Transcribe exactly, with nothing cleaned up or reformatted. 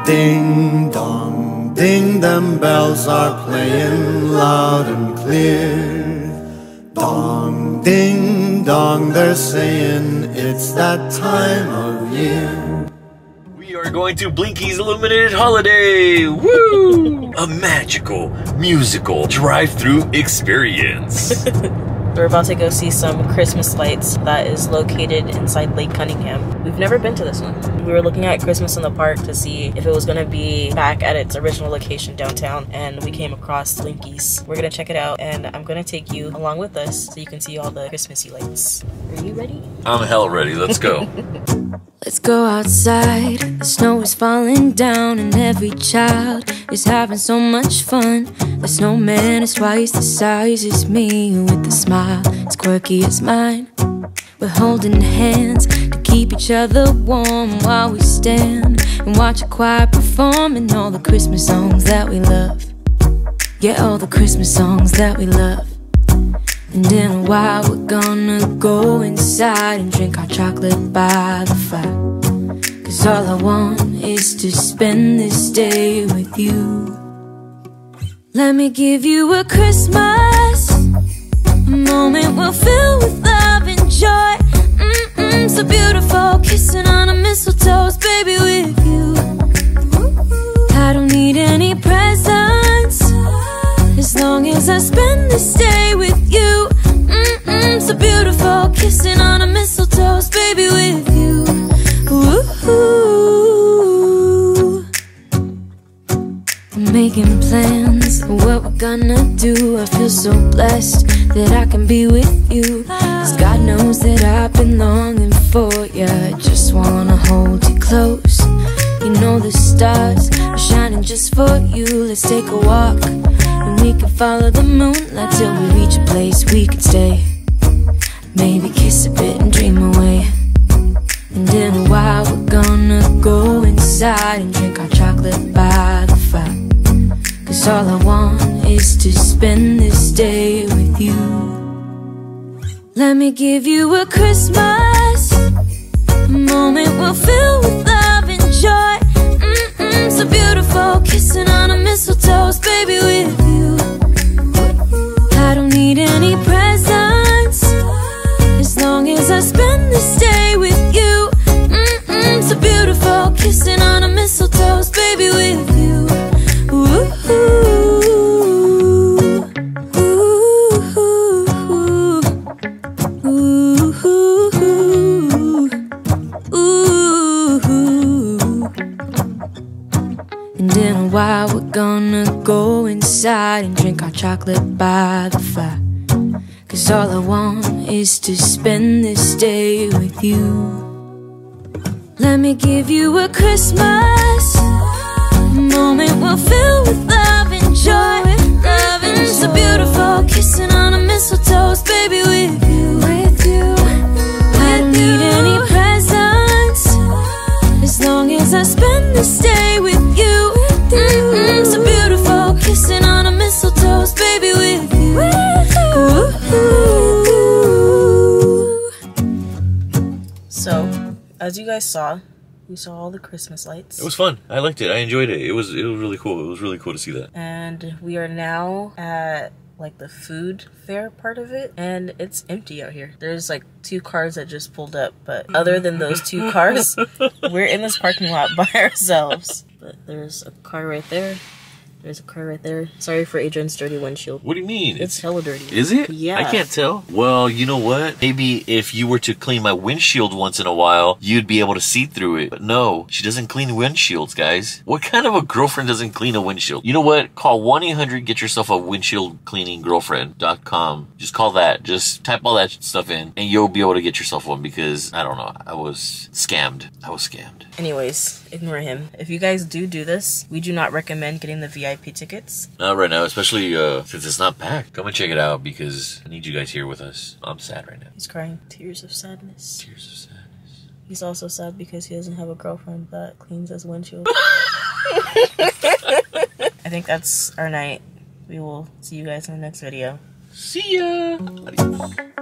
Ding dong, ding, them bells are playing loud and clear. Dong, ding dong, they're saying it's that time of year. We are going to Blinky's Illuminated Holiday! Woo! A magical, musical drive-through experience. We're about to go see some Christmas lights that is located inside Lake Cunningham. We've never been to this one. We were looking at Christmas in the Park to see if it was going to be back at its original location downtown, and we came across Blinky's. We're going to check it out, and I'm going to take you along with us so you can see all the Christmassy lights. Are you ready? I'm hell ready. Let's go. Let's go outside, the snow is falling down and every child is having so much fun. The snowman is twice the size as me, with a smile as quirky as mine. We're holding hands to keep each other warm while we stand and watch a choir performing all the Christmas songs that we love. Yeah, all the Christmas songs that we love. And in a while we're gonna go inside and drink our chocolate by the fire. Cause all I want is to spend this day with you. Let me give you a Christmas, a moment we'll fill with love and joy. Mm-mm, so beautiful, kissing on a mistletoe, baby, with you. I don't need any presents, as long as I spend this day with you. Mm-mm, so beautiful, kissing on a mistletoe, baby, with you. Ooh. I'm making plans for what we're gonna do. I feel so blessed that I can be with you, cause God knows that I've been longing for you. I just wanna hold you close. You know the stars are shining just for you. Let's take a walk and we can follow the moonlight till we reach a place we can stay. Maybe kiss a bit and dream away. And in a while we're gonna go inside and drink our chocolate by the fire. Cause all I want is to spend this day with you. Let me give you a Christmas, a moment we'll fill with love and joy. Mm-mm, so beautiful, kissing on a mistletoe, baby, with you. I don't need any presents, as long as I spend this day with you. Mm-mm, so beautiful, kissing on a mistletoe, baby, with you. Ooh, ooh, ooh, ooh. And in a while we're gonna go inside and drink our chocolate by the fire. Cause all I want is to spend this day with you. Let me give you a Christmas, a moment we'll fill with love and joy. Love and so beautiful, kissing on a mistletoe, baby, with you. With you, I don't need any presents, as long as I spend this day with you. Mm-mm, so beautiful, kissing on a mistletoe, baby, with you. Ooh. So, as you guys saw, we saw all the Christmas lights. It was fun. I liked it. I enjoyed it. It was it was really cool. It was really cool to see that. And we are now at like the food fair part of it, and it's empty out here. There's like two cars that just pulled up, but other than those two cars, we're in this parking lot by ourselves. But there's a car right there. There's a car right there. Sorry for Adrian's dirty windshield. What do you mean? It's, it's hella dirty. Is it? Yeah. I can't tell. Well, you know what? Maybe if you were to clean my windshield once in a while, you'd be able to see through it. But no, she doesn't clean windshields, guys. What kind of a girlfriend doesn't clean a windshield? You know what? Call one eight hundred get yourself a windshield cleaning girlfriend dot com. Just call that. Just type all that stuff in and you'll be able to get yourself one, because I don't know. I was scammed. I was scammed. Anyways, ignore him. If you guys do do this, we do not recommend getting the V I P tickets. Not right now, especially uh, since it's not packed. Come and check it out, because I need you guys here with us. I'm sad right now. He's crying tears of sadness. Tears of sadness. He's also sad because he doesn't have a girlfriend that cleans his windshield. I think that's our night. We will see you guys in the next video. See ya! Adios.